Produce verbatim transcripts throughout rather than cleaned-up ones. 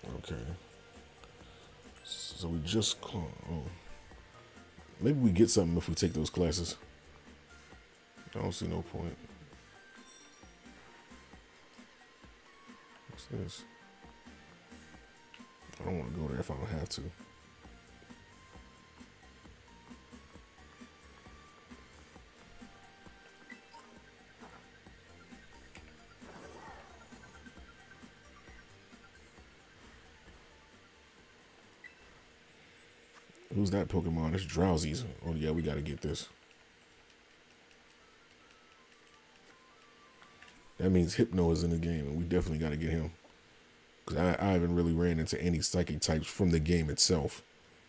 Okay. So we just call. Oh. Maybe we get something if we take those classes. I don't see no point. What's this? I don't want to go there if I don't have to. Who's that Pokemon? It's Drowsy's. Oh yeah, we gotta get this. That means Hypno is in the game, and we definitely gotta get him. Because I, I haven't really ran into any psychic types from the game itself.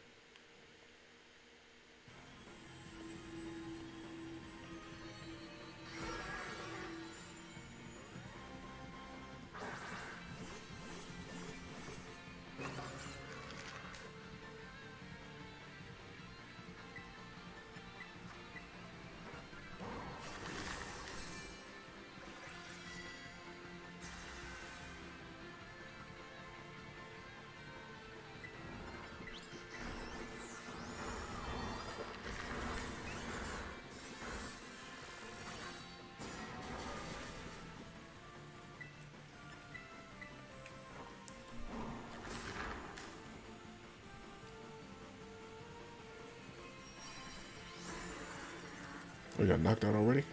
We got knocked out already?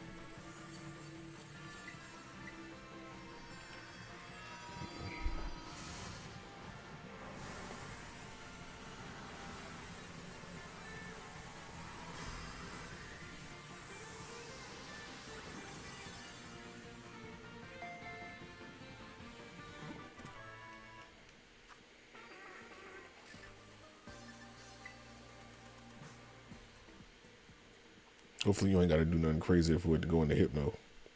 Hopefully you ain't got to do nothing crazy for it to go into Hypno.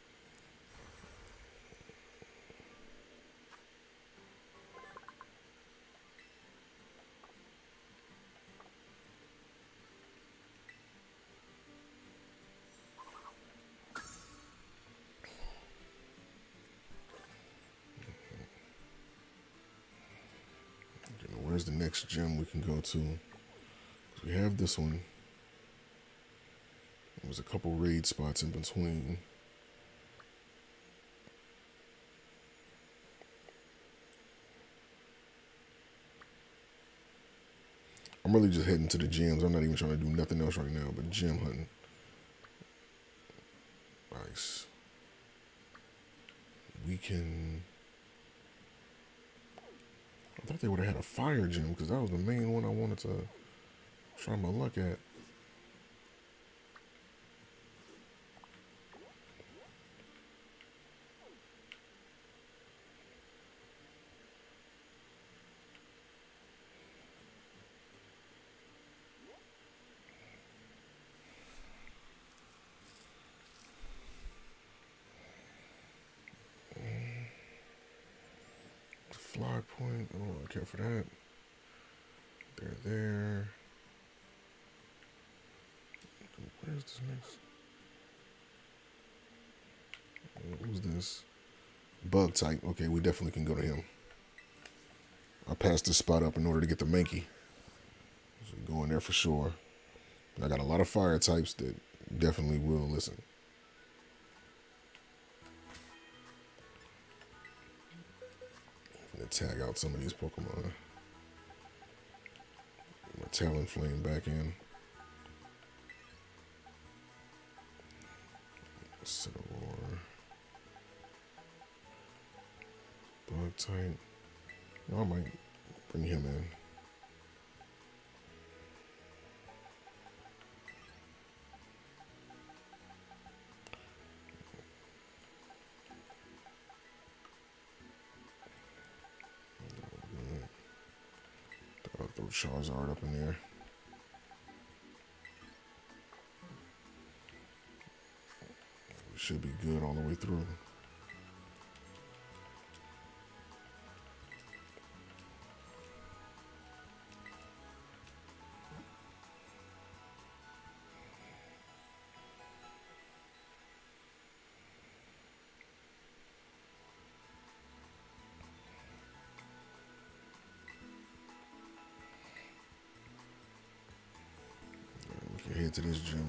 Where's the next gym we can go to? We have this one. There's a couple raid spots in between. I'm really just heading to the gyms. I'm not even trying to do nothing else right now but gym hunting. Nice. We can... I thought they would have had a fire gym because that was the main one I wanted to try my luck at. Fly point. Oh, I care for that. They're there. Where's this next? Who's this? Bug type. Okay, we definitely can go to him. I passed this spot up in order to get the Mankey. So we go in there for sure. I got a lot of fire types that definitely will listen. I'm gonna tag out some of these Pokemon. My Talonflame back in. Cinnamore. Bug type. I might bring him in. I'll throw Charizard up in there. We should be good all the way through. into this gym.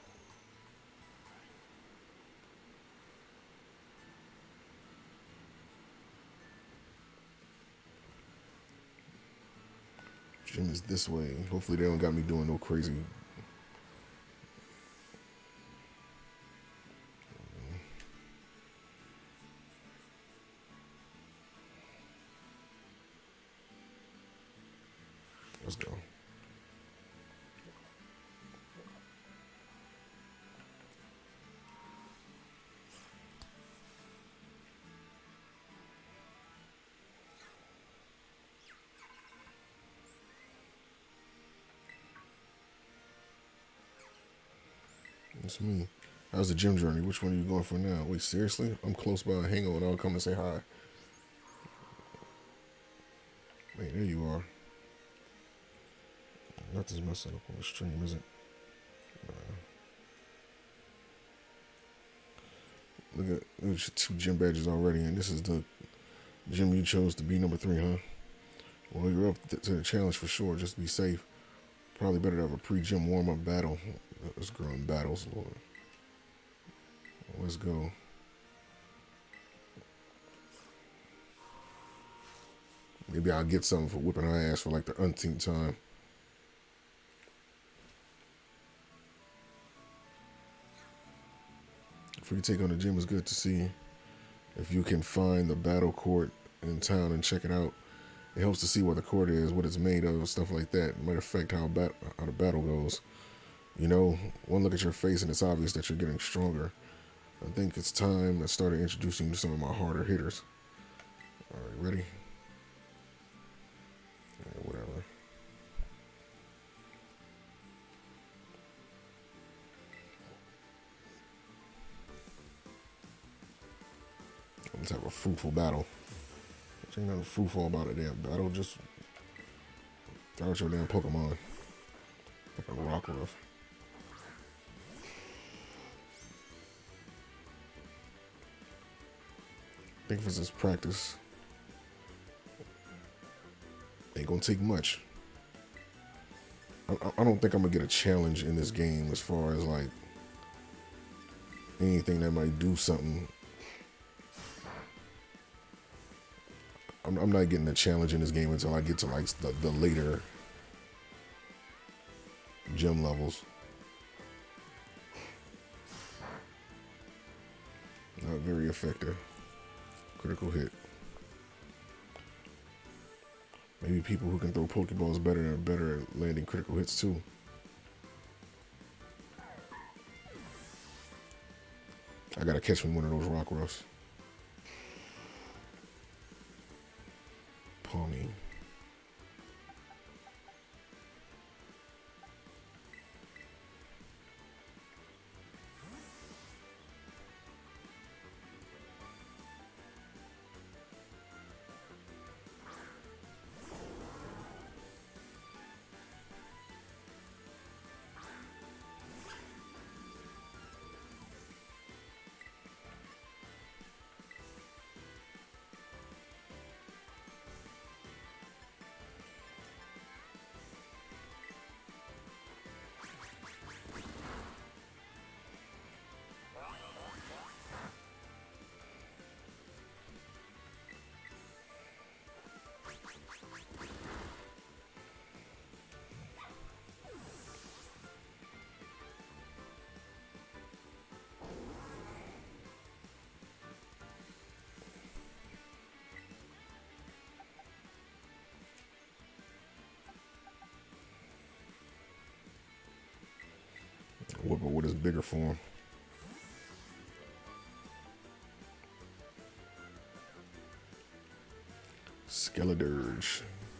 Gym is this way. Hopefully they don't got me doing no crazy. Let's go. It's me. How's the gym journey? Which one are you going for now? Wait, seriously? I'm close by a hangover and I'll come and say hi. Wait, there you are. Nothing's messing up on the stream, is it? Nah. Look at there's two gym badges already, and this is the gym you chose to be number three, huh? Well, you're up to the challenge for sure. Just be safe. Probably better to have a pre-gym warm-up battle. Let's grow in battles, Lord. Let's go. Maybe I'll get something for whipping her ass for like the umpteenth time. Free take on the gym is good to see. If you can find the battle court in town and check it out, it helps to see what the court is, what it's made of, stuff like that. It might affect how, bat how the battle goes. You know, one look at your face and it's obvious that you're getting stronger. I think it's time I started introducing you to some of my harder hitters. All right, ready? Yeah, whatever. Let's have a fruitful battle. There ain't nothing fruitful about a damn battle. Just throw out your damn Pokemon. Like a Rockruff. I think if it's just practice, ain't gonna take much. I, I don't think I'm gonna get a challenge in this game as far as like anything that might do something. I'm, I'm not getting a challenge in this game until I get to like the, the later gym levels. Not very effective. Critical hit. Maybe people who can throw Pokeballs better are better at landing critical hits too. I gotta catch me one of those Rockruffs. Pawmi. What, but what is bigger form? Skeledirge.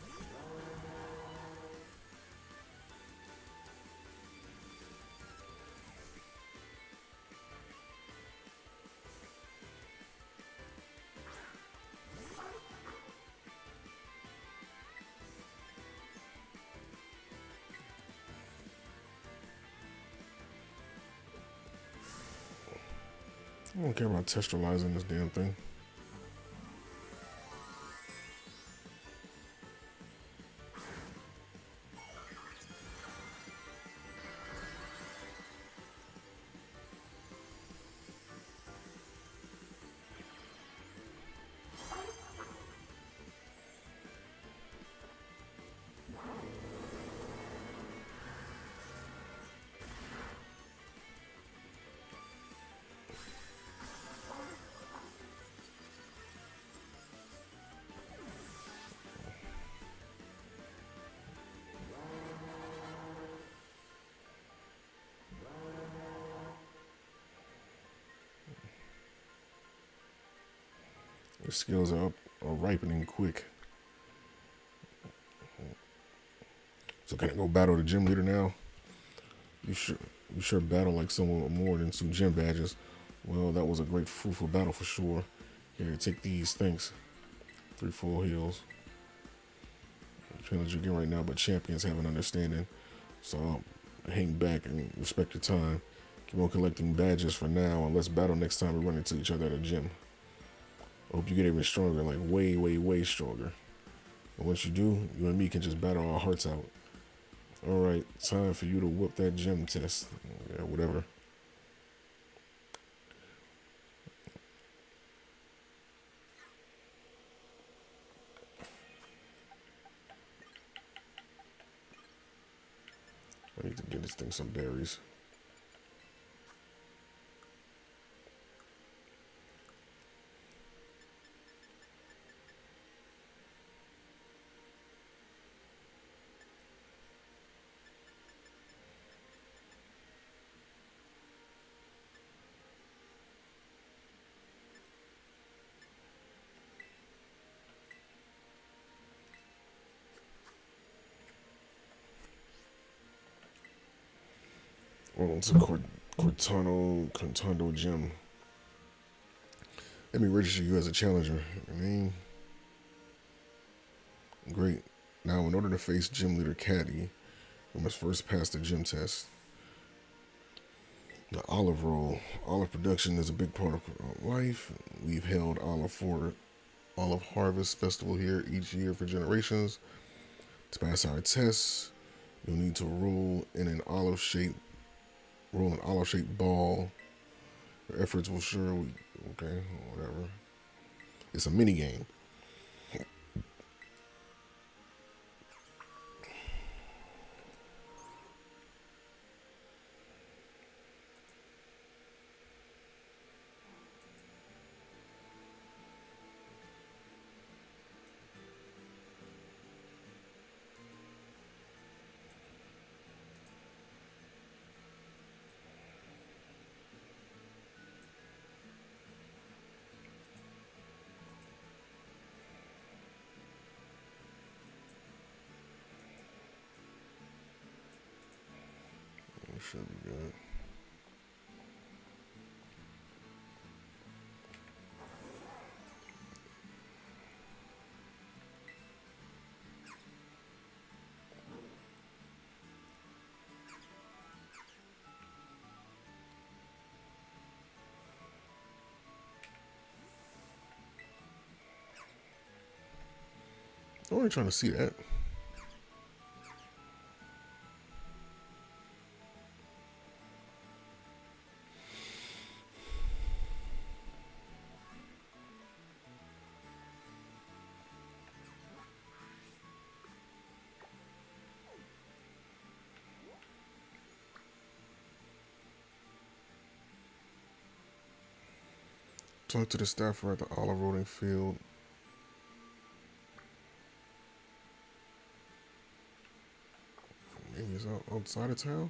I don't care about texturalizing this damn thing. The skills are up, are ripening quick. So can I go battle the gym leader now? You should you should battle like someone with more than two gym badges. Well, that was a great fruitful battle for sure. Here, take these. Thanks. Three full heals. Challenge again right now, but champions have an understanding. So um, hang back and respect your time. Keep on collecting badges for now, and let's battle next time we run into each other at a gym. I hope you get even stronger, like way, way, way stronger. And once you do, you and me can just battle our hearts out. Alright, time for you to whoop that gym test. Yeah, whatever. I need to get this thing some berries. Oh, it's a Cort Cortano Contando gym. Let me register you as a challenger. I mean, great. Now, in order to face gym leader Caddy, we must first pass the gym test. The olive roll. Olive production is a big part of life. We've held olive for olive harvest festival here each year for generations. To pass our tests, you'll need to roll in an olive shaped roll an olive shaped ball. Your efforts will surely okay, whatever. It's a mini game. Should be good. I'm only trying to see that. Talk to the staffer at the olive rolling field. Maybe it's out, outside of town.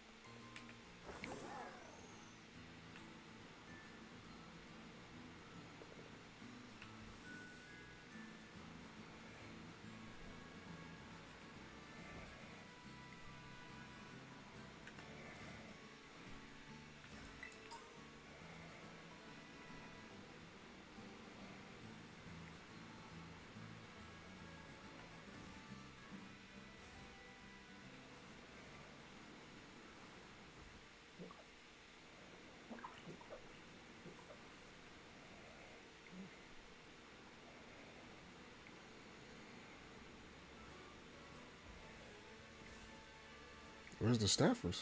Where's the staffers?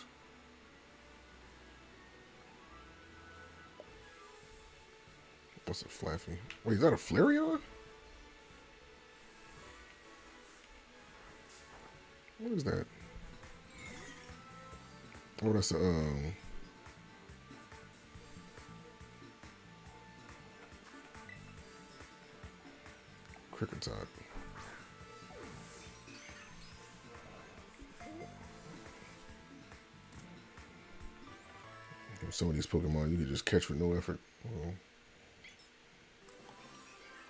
That's a Flaffy. Wait, is that a Flareon? What is that? Oh, that's a, um... Kricketot. Some of these Pokemon you can just catch with no effort. Oh.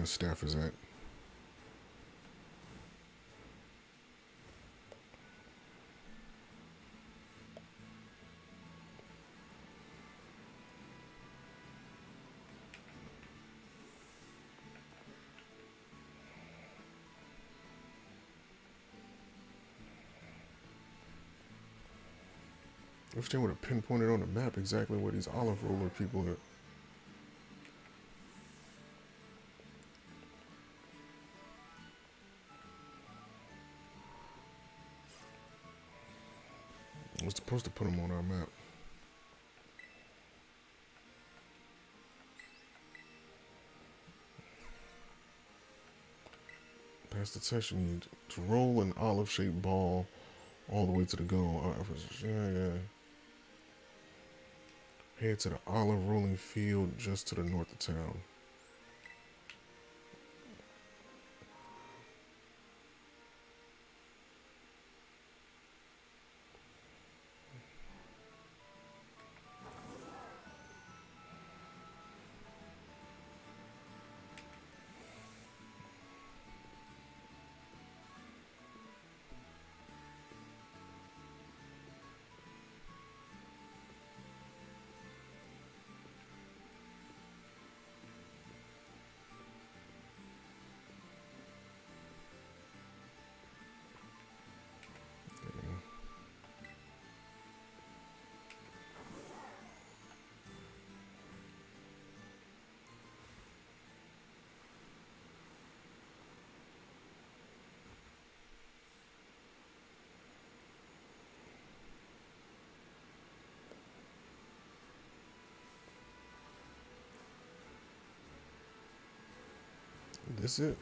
the staff is at. I wish they would have pinpointed on the map exactly where these olive roller people are. I was supposed to put them on our map. Pass the test, you need to roll an olive-shaped ball all the way to the goal. Yeah, yeah. Head to the olive rolling field just to the north of town. This it?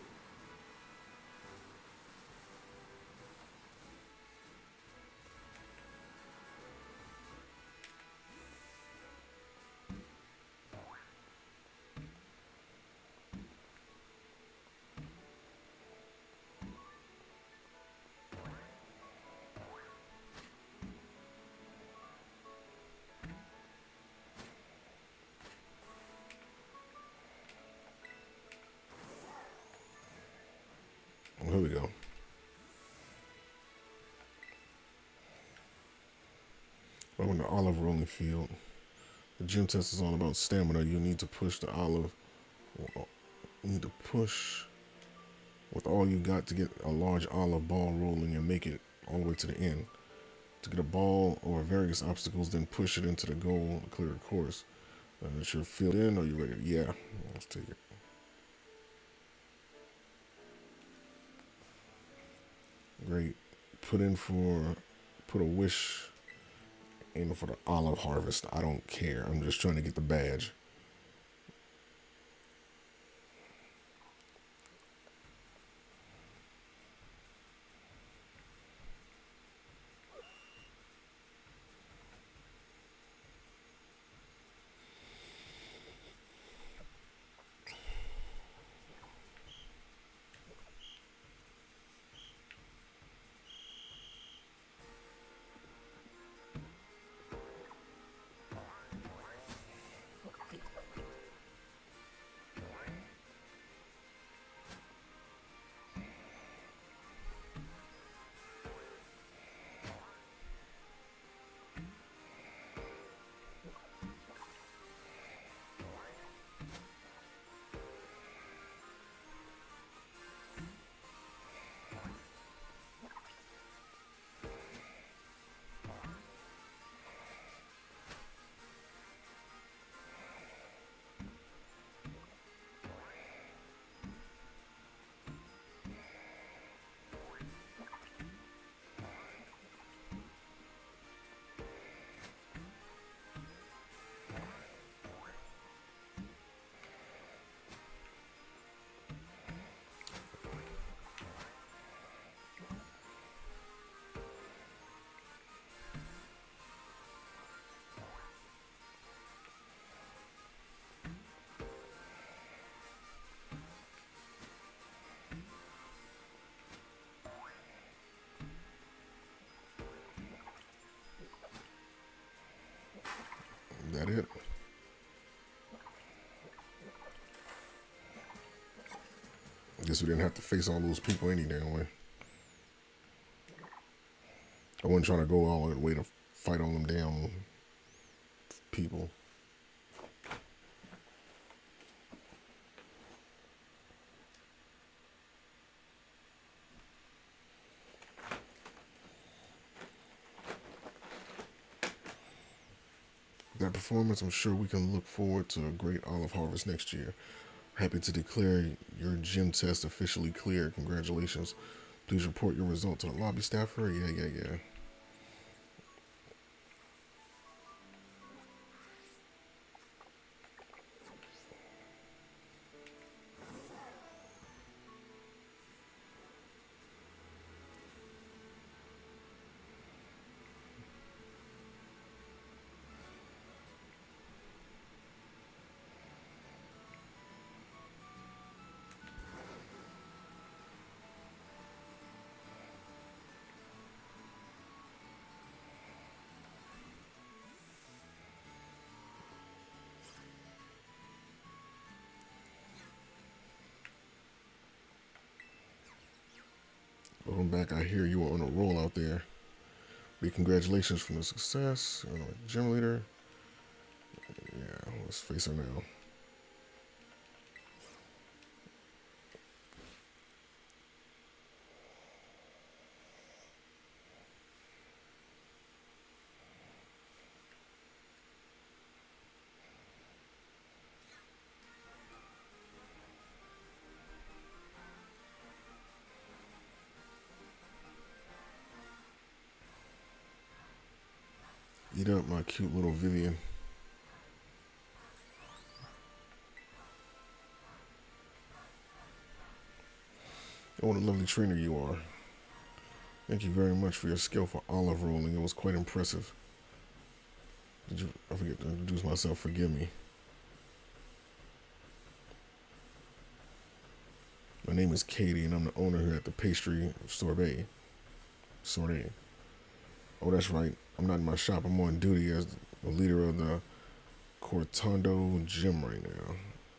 Here we go. We're in the olive rolling field. The gym test is all about stamina. You need to push the olive. You need to push with all you got to get a large olive ball rolling and make it all the way to the end. To get a ball or various obstacles, then push it into the goal to clear a course. Uh, is your field in? Are you ready? Yeah, let's take it. Great. Put in for, put a wish in for the olive harvest. I don't care. I'm just trying to get the badge. Is that it? Guess we didn't have to face all those people any damn way. I wasn't trying to go all the way to fight all them damn people. That performance, I'm sure we can look forward to a great olive harvest next year. Happy to declare your gym test officially clear. Congratulations. Please report your result to the lobby staffer. Yeah, yeah, yeah. Welcome back. I hear you were on a roll out there. Big congratulations from the success. You know, gym leader. Yeah, let's face her now. Eat up, my cute little Vivian. Oh, what a lovely trainer you are. Thank you very much for your skillful olive rolling. It was quite impressive. Did you? I forget to introduce myself. Forgive me. My name is Katie, and I'm the owner here at the pastry sorbet. Sorbet. Oh, that's right. I'm not in my shop. I'm on duty as the leader of the Cortando gym right now.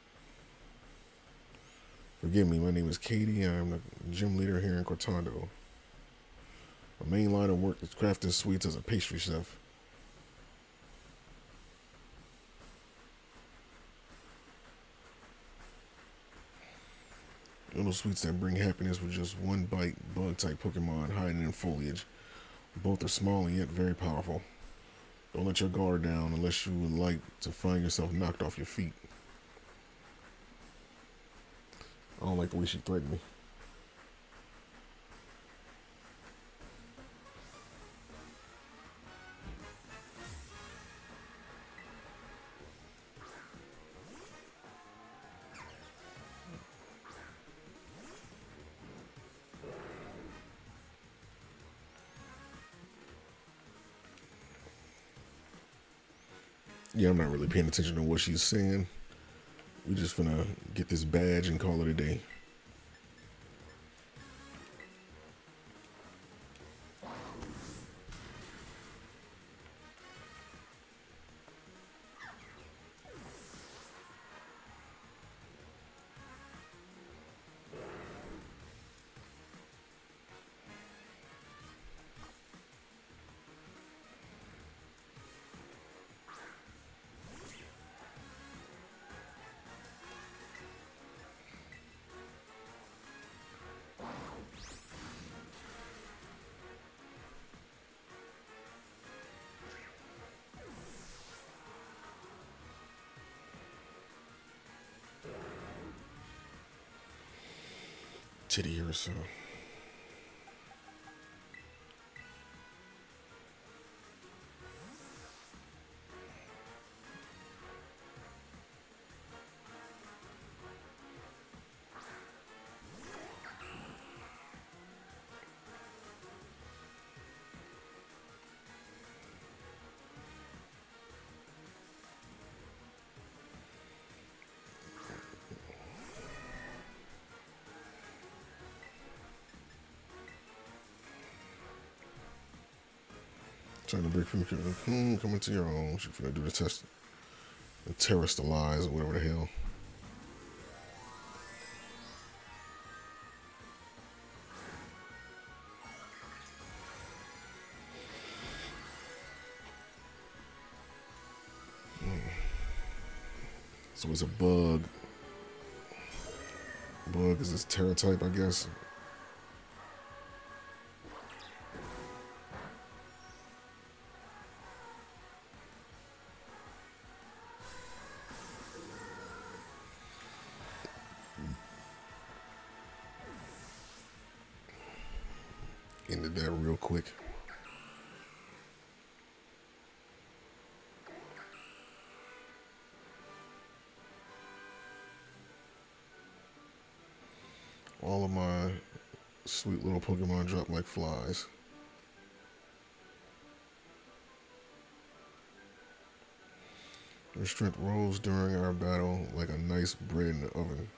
Forgive me, my name is Katie. I'm the gym leader here in Cortando. My main line of work is crafting sweets as a pastry chef. Little sweets that bring happiness with just one bite, bug-type Pokemon hiding in foliage. Both are small and yet very powerful. Don't let your guard down unless you would like to find yourself knocked off your feet. I don't like the way she threatened me. Yeah, I'm not really paying attention to what she's saying. We just finna get this badge and call it a day. Titty or so. Trying to break from hmm, come into your own. She's gonna do the test and terrorize the lies or whatever the hell. So it's a bug. Bug is this terror type, I guess. Ended that real quick. All of my sweet little Pokemon drop like flies. Your strength rose during our battle like a nice bread in the oven.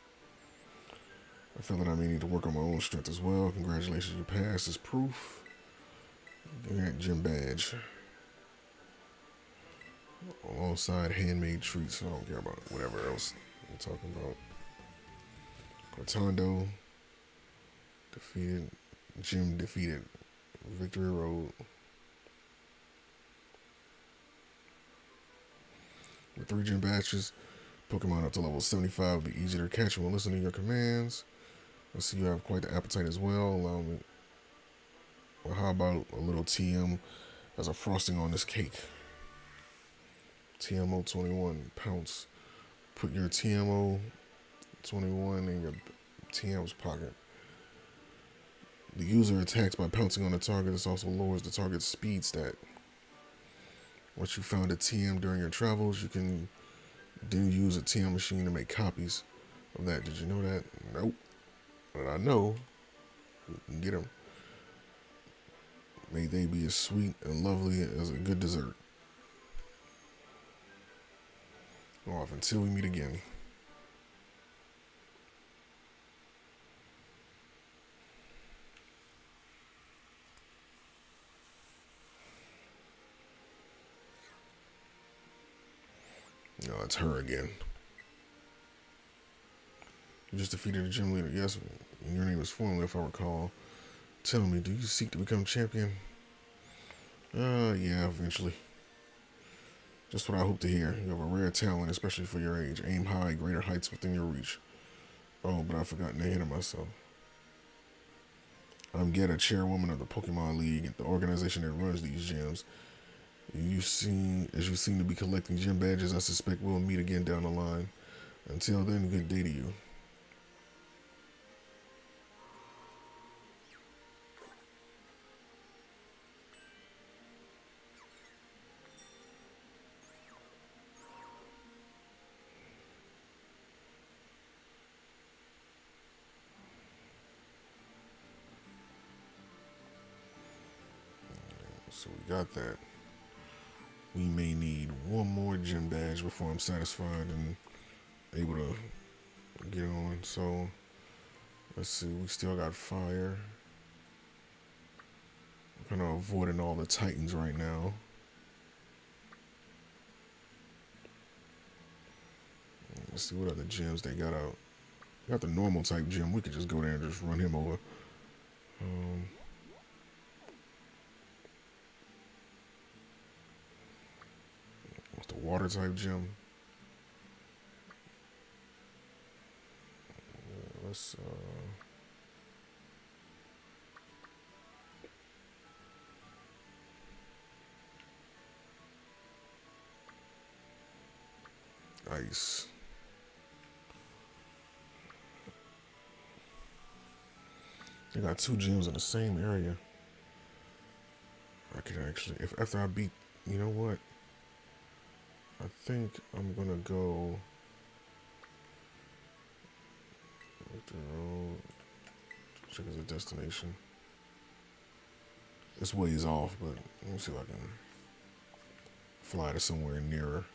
I feel that I may need to work on my own strength as well. Congratulations, you passed as proof. Give me that gym badge. Alongside handmade treats. I don't care about whatever else I'm talking about. Cortando defeated. Gym defeated. Victory Road. With three gym badges, Pokemon up to level seventy-five will be easier to catch when listening to your commands. I see you have quite the appetite as well. Allow me. Well, how about a little T M as a frosting on this cake? T M O twenty-one, pounce. Put your T M O twenty-one in your T M's pocket. The user attacks by pouncing on the target. This also lowers the target's speed stat. Once you found a T M during your travels, you can then use a T M machine to make copies of that. Did you know that? Nope. But I know you can get them. May they be as sweet and lovely as a good dessert. Off until we meet again. No, it's her again. You just defeated a gym leader. Yes, and your name is formerly, if I recall. Tell me, do you seek to become champion? Uh, yeah, eventually. Just what I hope to hear. You have a rare talent, especially for your age. Aim high, greater heights within your reach. Oh, but I've forgotten ahead of myself. I'm Geta, chairwoman of the Pokemon League, the organization that runs these gyms. You seem, as you seem to be collecting gym badges, I suspect we'll meet again down the line. Until then, good day to you. So we got that. We may need one more gym badge before I'm satisfied and able to get on. So let's see, we still got fire. I'm kind of avoiding all the Titans right now. Let's see what other gyms they got out. Got the normal type gym. We could just go there and just run him over. Um, what's the water type gym? Uh, let's. Uh, ice. They got two gyms in the same area. I could actually, if after I beat, you know what? I think I'm gonna go. The road. Check as a destination. This ways off, but let me see if I can fly to somewhere nearer.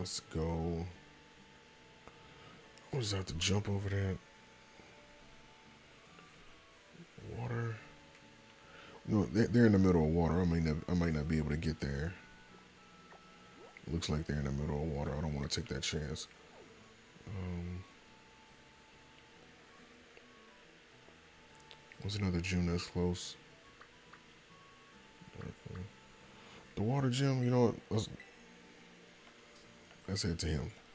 Let's go. I'll just have to jump over that. Water. No, they're in the middle of water. I might not, I might not be able to get there. Looks like they're in the middle of water. I don't want to take that chance. Um, what's another gym that's close? Okay. The water gym, you know what? Let's, let's head to him.